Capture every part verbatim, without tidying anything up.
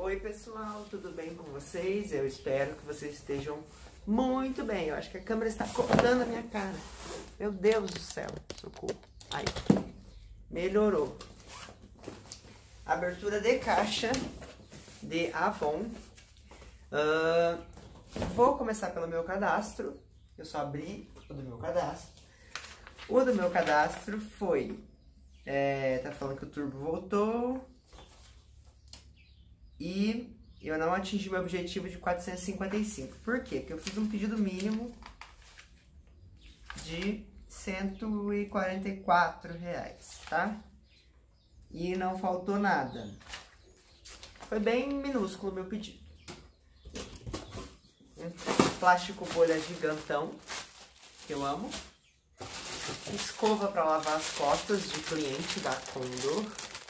Oi pessoal, tudo bem com vocês? Eu espero que vocês estejam muito bem. Eu acho que a câmera está cortando a minha cara. Meu Deus do céu, socorro. Aí, melhorou. Abertura de caixa de Avon. Uh, vou começar pelo meu cadastro. Eu só abri o do meu cadastro. O do meu cadastro foi... É, tá falando que o turbo voltou. E eu não atingi meu objetivo de quatrocentos e cinquenta e cinco. Por quê? Porque eu fiz um pedido mínimo de cento e quarenta e quatro reais, tá? E não faltou nada. Foi bem minúsculo o meu pedido. Um plástico bolha gigantão, que eu amo. Escova para lavar as costas de cliente da Condor.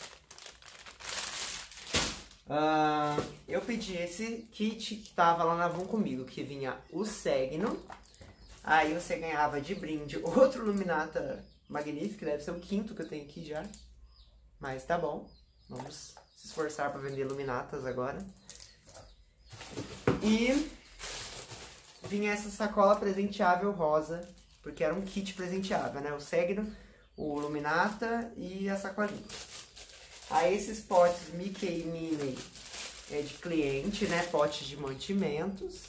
Uh, eu pedi esse kit que tava lá na Avon comigo, que vinha o Segno. Aí você ganhava de brinde outro Luminata magnífico, deve ser o quinto que eu tenho aqui já. Mas tá bom, vamos se esforçar para vender Luminatas agora. E vinha essa sacola presenteável rosa, porque era um kit presenteável, né? O Segno, o Luminata e a sacolinha. Aí esses potes Mickey e Minnie é de cliente, né? Potes de mantimentos.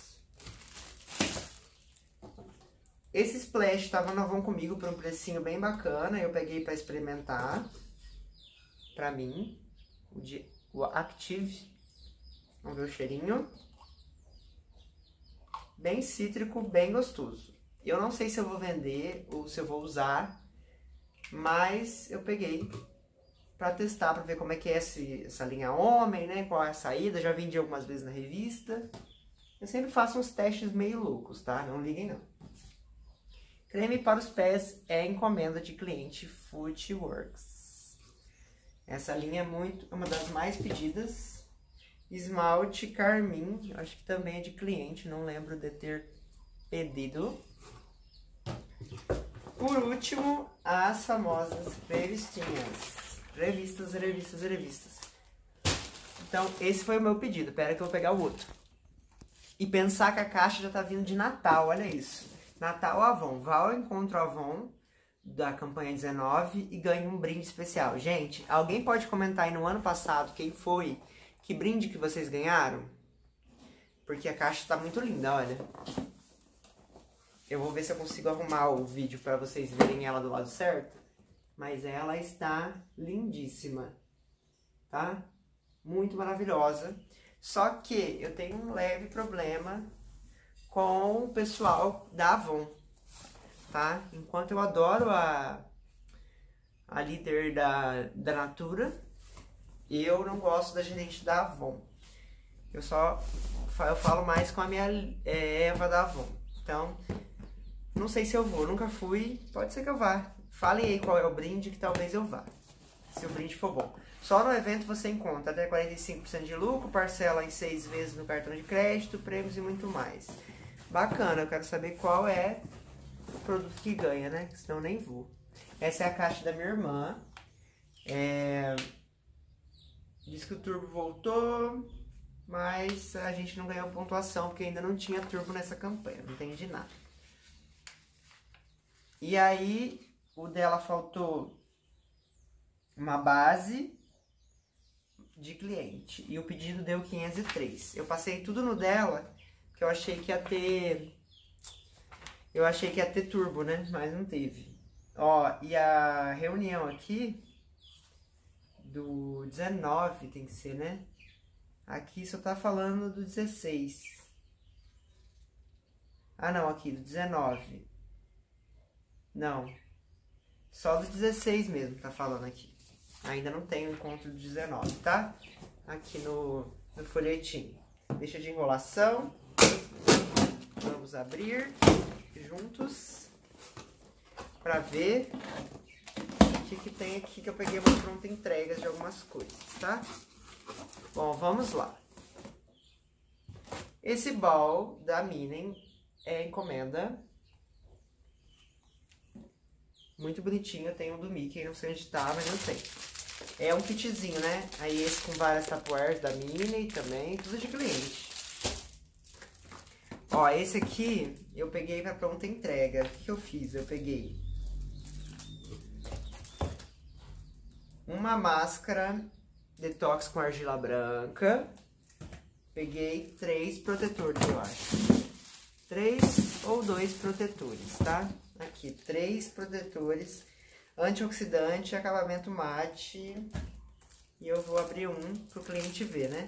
Esse splash tava no Avon comigo por um precinho bem bacana. Eu peguei para experimentar. Pra mim. O, de, o Active. Vamos ver o cheirinho. Bem cítrico, bem gostoso. Eu não sei se eu vou vender ou se eu vou usar. Mas eu peguei pra testar, pra ver como é que é esse, essa linha homem, né? Qual é a saída. Já vendi algumas vezes na revista. Eu sempre faço uns testes meio loucos, tá? Não liguem não. Creme para os pés é encomenda de cliente Footworks. Essa linha é muito, é uma das mais pedidas. Esmalte Carmim, acho que também é de cliente, não lembro de ter pedido. Por último, as famosas revistinhas. Revistas, revistas, revistas. Então, esse foi o meu pedido. Pera que eu vou pegar o outro. E pensar que a caixa já tá vindo de Natal, olha isso. Natal Avon. Vá ao encontro Avon da campanha dezenove e ganhe um brinde especial. Gente, alguém pode comentar aí no ano passado quem foi, que brinde que vocês ganharam? Porque a caixa tá muito linda, olha. Eu vou ver se eu consigo arrumar o vídeo para vocês verem ela do lado certo. Mas ela está lindíssima, tá? Muito maravilhosa. Só que eu tenho um leve problema com o pessoal da Avon, tá? Enquanto eu adoro a, a líder da, da Natura, eu não gosto da gerente da Avon. Eu só eu falo mais com a minha é, Eva da Avon. Então, não sei se eu vou, nunca fui, pode ser que eu vá. Falem aí qual é o brinde que talvez eu vá, se o brinde for bom. Só no evento você encontra até quarenta e cinco por cento de lucro, parcela em seis vezes no cartão de crédito, prêmios e muito mais. Bacana, eu quero saber qual é o produto que ganha, né? Senão eu nem vou. Essa é a caixa da minha irmã. É... Diz que o turbo voltou, mas a gente não ganhou pontuação, porque ainda não tinha turbo nessa campanha, não entendi nada. E aí... O dela faltou uma base de cliente. E o pedido deu quinhentos e três. Eu passei tudo no dela, porque eu achei que ia ter... Eu achei que ia ter turbo, né? Mas não teve. Ó, e a reunião aqui do dezenove tem que ser, né? Aqui só tá falando do dezesseis. Ah, não, aqui, do dezenove. Não. Só do dezesseis mesmo, tá falando aqui. Ainda não tem o encontro do dezenove, tá? Aqui no, no folhetinho. Deixa de enrolação. Vamos abrir juntos pra ver o que, que tem aqui, que eu peguei uma pronta entrega de algumas coisas, tá? Bom, vamos lá. Esse ball da Minnie é encomenda. Muito bonitinho, eu tenho um do Mickey, não sei onde tá, mas eu tenho. É um kitzinho, né? Aí esse com várias tapuares da Mini também, tudo de cliente. Ó, esse aqui eu peguei pra pronta entrega. O que, que eu fiz? Eu peguei uma máscara detox com argila branca. Peguei três protetores, eu acho. Três ou dois protetores, tá? Aqui, três protetores. Antioxidante, acabamento mate. E eu vou abrir um pro cliente ver, né?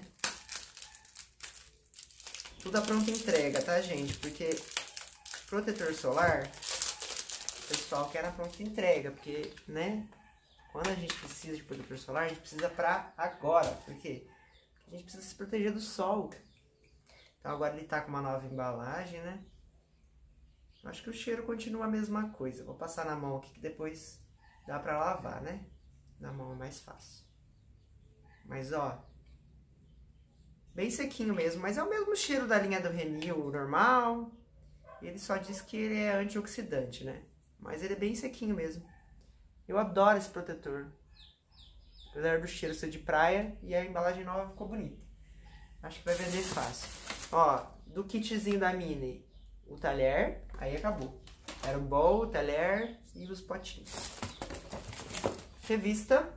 Tudo a pronta entrega, tá, gente? Porque protetor solar, o pessoal quer a pronta entrega. Porque, né? Quando a gente precisa de protetor solar, a gente precisa pra agora. Por quê? Porque a gente precisa se proteger do sol. Então agora ele tá com uma nova embalagem, né? Acho que o cheiro continua a mesma coisa. Vou passar na mão aqui que depois dá pra lavar, né? Na mão é mais fácil. Mas, ó, bem sequinho mesmo. Mas é o mesmo cheiro da linha do Renew normal. Ele só diz que ele é antioxidante, né? Mas ele é bem sequinho mesmo. Eu adoro esse protetor. Apesar do cheiro ser de praia e a embalagem nova ficou bonita. Acho que vai vender fácil. Ó, do kitzinho da Mini, o talher, aí acabou. Era o bowl, o talher e os potinhos. Revista.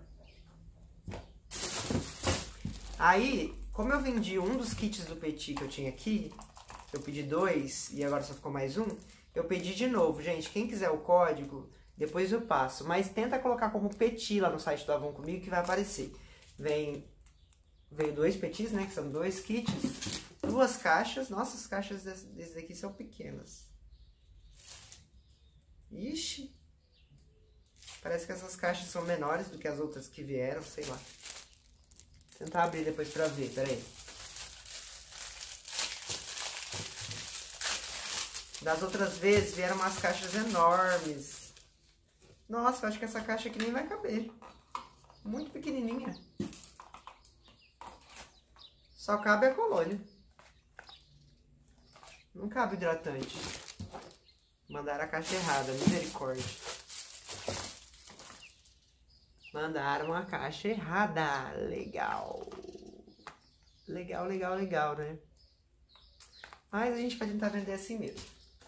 Aí, como eu vendi um dos kits do Petit que eu tinha aqui, eu pedi dois e agora só ficou mais um, eu pedi de novo. Gente, quem quiser o código, depois eu passo. Mas tenta colocar como Petit lá no site do Avon Comigo que vai aparecer. Vem, veio dois Petits, né, que são dois kits. Duas caixas. Nossa, as caixas desses daqui são pequenas. Ixi. Parece que essas caixas são menores do que as outras que vieram, sei lá. Vou tentar abrir depois pra ver, peraí. Das outras vezes vieram umas caixas enormes. Nossa, eu acho que essa caixa aqui nem vai caber. Muito pequenininha. Só cabe a colônia. Não cabe hidratante. Mandaram a caixa errada, misericórdia. Mandaram a caixa errada. Legal. Legal, legal, legal, né? Mas a gente vai tentar vender assim mesmo.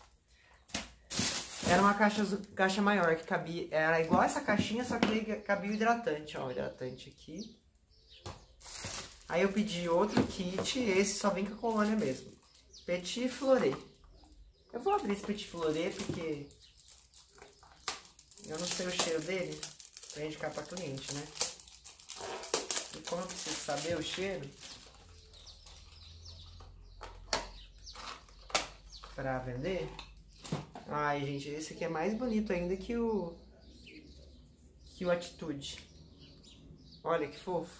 Era uma caixa, caixa maior que cabia. Era igual essa caixinha, só que cabia o hidratante. Ó, o hidratante aqui. Aí eu pedi outro kit. Esse só vem com a colônia mesmo. Petit Fleuret. Eu vou abrir esse Petit Fleuret porque eu não sei o cheiro dele pra indicar pra cliente, né? E como eu preciso saber o cheiro pra vender. Ai, gente, esse aqui é mais bonito ainda que o que o Atitude. Olha que fofo.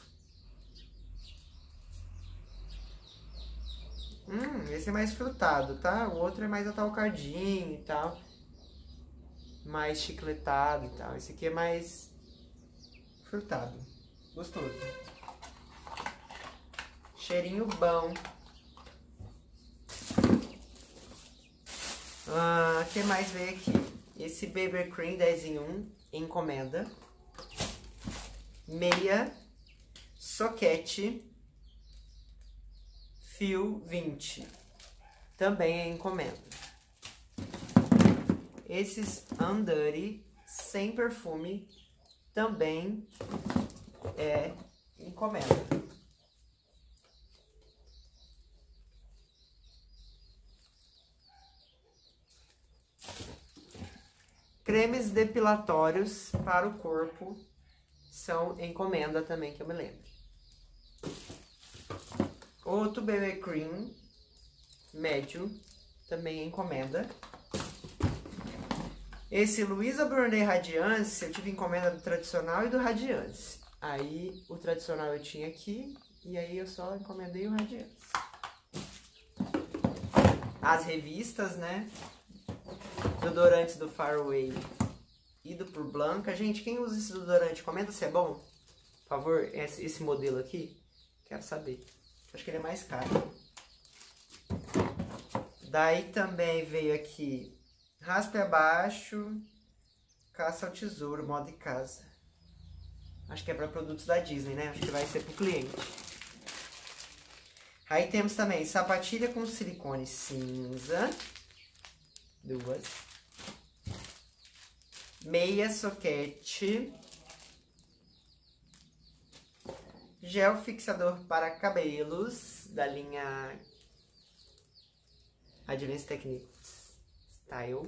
Hum, esse é mais frutado, tá? O outro é mais atalcadinho e tal. Mais chicletado e tal. Esse aqui é mais frutado. Gostoso. Cheirinho bom. Ah, o que mais veio aqui? Esse Baby Cream dez em um, encomenda. Meia, soquete, fio vinte. Também é encomenda. Esses Undurry, sem perfume, também é encomenda. Cremes depilatórios para o corpo são encomenda também, que eu me lembro. Outro B B Cream médio, também é encomenda. Esse Luísa Brunet Radiance, eu tive encomenda do tradicional e do Radiance. Aí o tradicional eu tinha aqui, e aí eu só encomendei o Radiance. As revistas, né? Deodorantes do Faraway e do Pur Blanca. Gente, quem usa esse desodorante, comenta se é bom. Por favor, esse, esse modelo aqui. Quero saber. Acho que ele é mais caro. Daí também veio aqui Raspe Abaixo, Caça ao Tesouro, moda de casa. Acho que é para produtos da Disney, né? Acho que vai ser pro cliente. Aí temos também sapatilha com silicone cinza. Duas. Meia soquete. Gel fixador para cabelos da linha Advanced Techniques Style.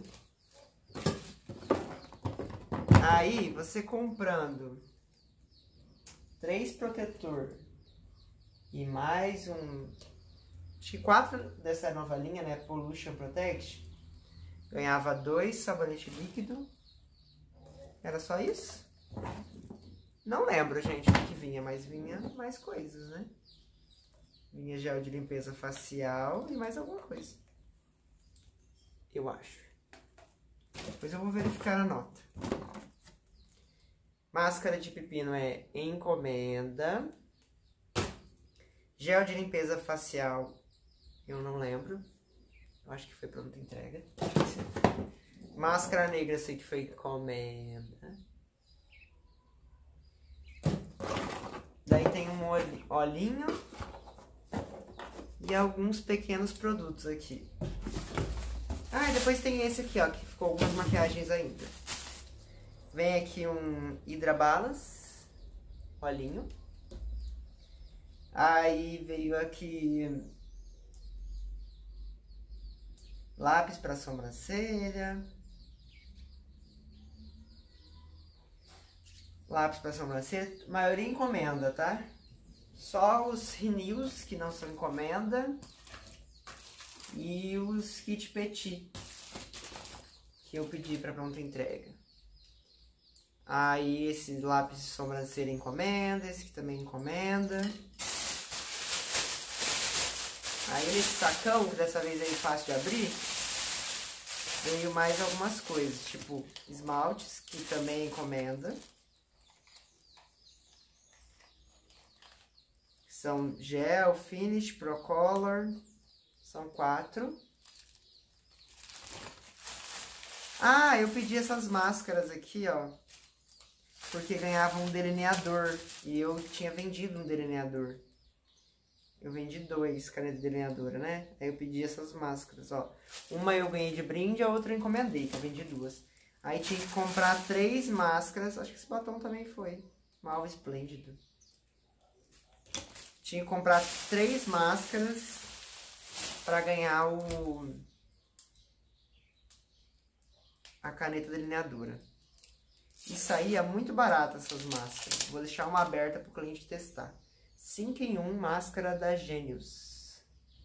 Aí, você comprando três protetor e mais um... Acho que quatro dessa nova linha, né? Pollution Protect. Ganhava dois sabonete líquido. Era só isso? Não lembro, gente, o que vinha, mas vinha mais coisas, né? Vinha gel de limpeza facial e mais alguma coisa. Eu acho. Depois eu vou verificar a nota. Máscara de pepino é encomenda. Gel de limpeza facial, eu não lembro. Eu acho que foi pronta entrega. Máscara negra, eu sei que foi encomenda. Daí tem um olhinho e alguns pequenos produtos aqui. Ah, e depois tem esse aqui, ó, que ficou algumas maquiagens ainda. Vem aqui um Hydra Balance, olhinho. Aí veio aqui lápis para sobrancelha. Lápis para sobrancelha, maioria encomenda, tá? Só os Renews que não são encomenda. E os Kit Petit que eu pedi para pronta entrega. Aí esse lápis de sobrancelha encomenda, esse aqui também encomenda. Aí nesse sacão, que dessa vez é fácil de abrir, veio mais algumas coisas, tipo esmaltes, que também encomenda. São gel, finish, pro color, são quatro. Ah, eu pedi essas máscaras aqui, ó, porque ganhava um delineador e eu tinha vendido um delineador. Eu vendi dois canetas delineadora, né? Aí eu pedi essas máscaras, ó. Uma eu ganhei de brinde, a outra eu encomendei, que eu vendi duas. Aí tinha que comprar três máscaras, acho que esse batom também foi. Malva Esplêndido. Tinha que comprar três máscaras pra ganhar o... a caneta delineadora. E saía muito barato essas máscaras. Vou deixar uma aberta pro cliente testar. cinco em um máscara da Genius.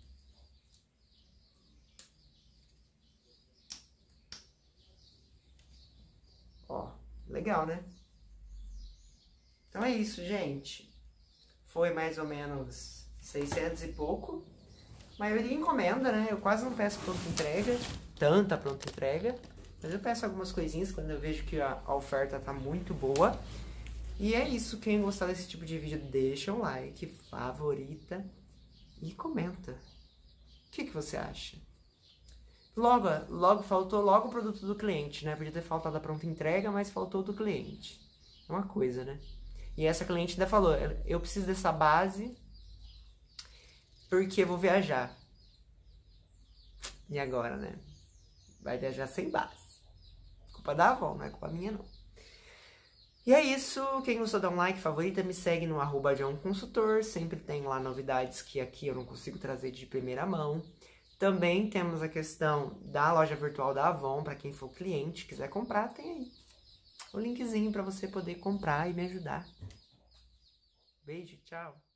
Ó, legal, né? Então é isso, gente. Foi mais ou menos seiscentos e pouco. Maioria encomenda, né? Eu quase não peço pronta entrega. Tanta pronta entrega. Mas eu peço algumas coisinhas quando eu vejo que a, a oferta tá muito boa. E é isso, quem gostar desse tipo de vídeo, deixa um like, favorita e comenta. O que, que você acha? Logo, logo, faltou logo o produto do cliente, né? Podia ter faltado a pronta entrega, mas faltou do cliente. É uma coisa, né? E essa cliente ainda falou, eu preciso dessa base porque eu vou viajar. E agora, né? Vai viajar sem base. Culpa da avó, não é culpa minha, não. E é isso, quem gostou dá um like, favorita, me segue no arroba John Consultor, sempre tem lá novidades que aqui eu não consigo trazer de primeira mão. Também temos a questão da loja virtual da Avon, para quem for cliente, quiser comprar, tem aí o linkzinho para você poder comprar e me ajudar. Beijo, tchau!